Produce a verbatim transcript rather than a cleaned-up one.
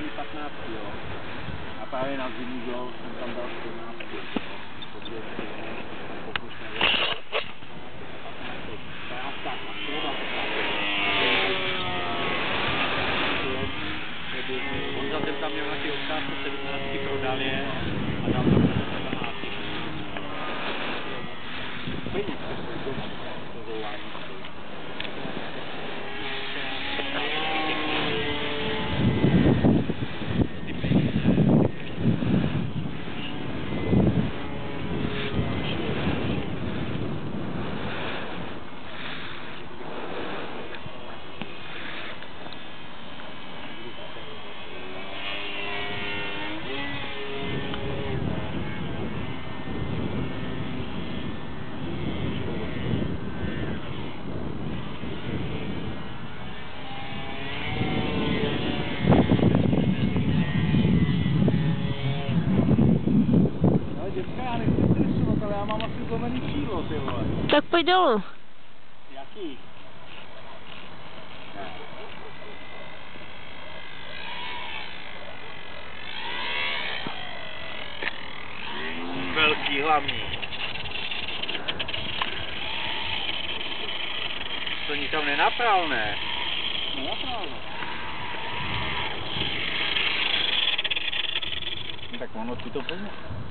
dali patnáct, jo. A právě na zimní gol jsem tam dal čtrnáct, jo. Protože tam pokusně tak a škoda. On zase tam měl na ty odkázky sedmnáctky, prodal je a dal tam sedmnáct. Peníze jsou doma, to zouvání. Já nechci stresovat, ale já mám asi zlomený křídlo, ty vole. Tak pojď dolů. Jaký? Ne. Velký hlavní. To nikam nenapral, ne? Nenapral, no. Tak ono ti to pomůže.